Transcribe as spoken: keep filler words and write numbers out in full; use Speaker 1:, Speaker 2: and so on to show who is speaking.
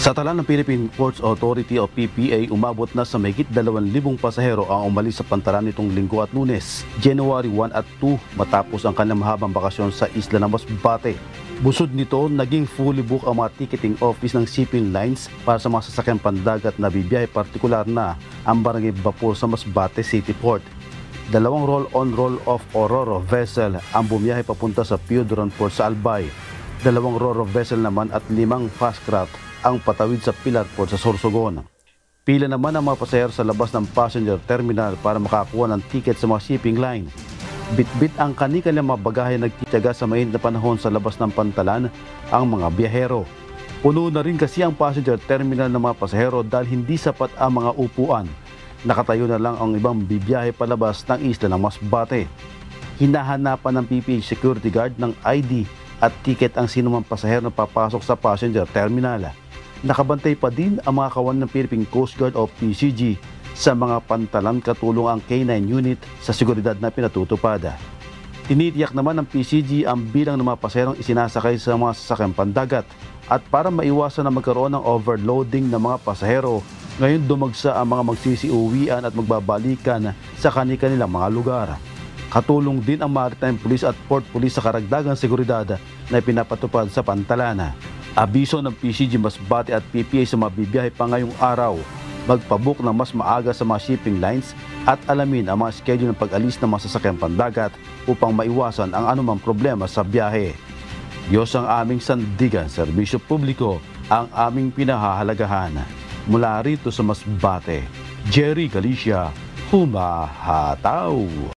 Speaker 1: Sa tala ng Philippine Ports Authority o P P A, umabot na sa mahigit dalawang libong pasahero ang umalis sa Pantalan nitong Linggo at Lunes, January one at two, matapos ang kanilang mahabang bakasyon sa isla ng Masbate. Busod nito, naging fully book ang mga ticketing office ng shipping lines para sa mga sasakyang pandagat na bibiyahe, partikular na ang Barangay Vapor sa Masbate City Port. Dalawang roll-on roll-off o Ro-Ro vessel ang bumiyahe papunta sa Piodoran Port sa Albay. Dalawang Ro-Ro vessel naman at limang fast craft ang patawid sa Pilar Port sa Sorsogon. Pila naman ang mga pasahero sa labas ng passenger terminal para makakuha ng ticket sa mga shipping line. Bitbit ang kanilang mga bagahe, nagtitiyaga sa mainit na panahon sa labas ng Pantalan ang mga biyahero. Puno na rin kasi ang passenger terminal ng mga pasahero dahil hindi sapat ang mga upuan. Nakatayo na lang ang ibang bibiyahe palabas ng isla ng Masbate. Hinahanapan ng P P A security guard ng I D at ticket ang sinumang pasahero na papasok sa passenger terminal. Nakabantay pa din ang mga kawan ng Philippine Coast Guard o P C G sa mga Pantalan, katulong ang K nine unit sa seguridad na pinatutupad. Tinitiyak naman ng P C G ang bilang ng mga pasaherong isinasakay sa mga sasakyang pandagat, at para maiwasan na magkaroon ng overloading ng mga pasahero, ngayon dumagsa ang mga magsisiuwian at magbabalikan sa kanilang mga lugar. Katulong din ang Maritime Police at Port Police sa karagdagang seguridad na pinapatupad sa Pantalan. Abiso ng P C G Masbate at P P A sa mga bibiyahe pa ngayong araw, magpabook ng mas maaga sa mga shipping lines at alamin ang mga schedule ng pag-alis ng mga sasakyang pandagat upang maiwasan ang anumang problema sa biyahe. Diyos ang aming sandigan, serbisyo publiko ang aming pinahahalagahan. Mula rito sa Masbate, Jerry Galicia, humahataw.